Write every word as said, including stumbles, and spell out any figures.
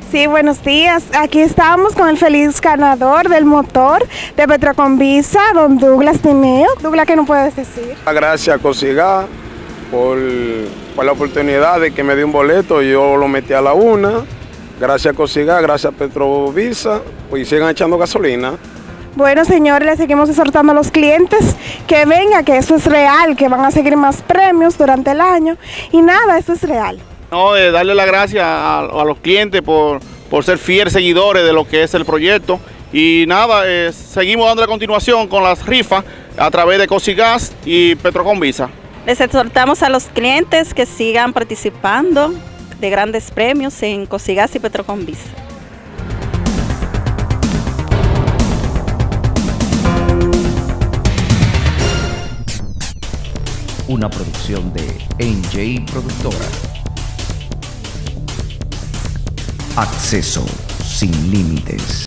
Sí, buenos días. Aquí estamos con el feliz ganador del motor de Petroconvisa, don Douglas Tineo. Douglas, ¿qué nos puedes decir? Gracias a Cosigá por, por la oportunidad de que me dio un boleto. Yo lo metí a la una. Gracias a Cosigá, gracias a Petroconvisa, pues sigan echando gasolina. Bueno, señores, le seguimos exhortando a los clientes que vengan, que eso es real, que van a seguir más premios durante el año. Y nada, eso es real. No, eh, darle las gracias a, a los clientes por, por ser fieles seguidores de lo que es el proyecto. Y nada, eh, seguimos dando a continuación con las rifas a través de Cosigás y Petroconvisa. Les exhortamos a los clientes que sigan participando de grandes premios en Cosigás y Petroconvisa. Una producción de N J Productora. Acceso sin límites.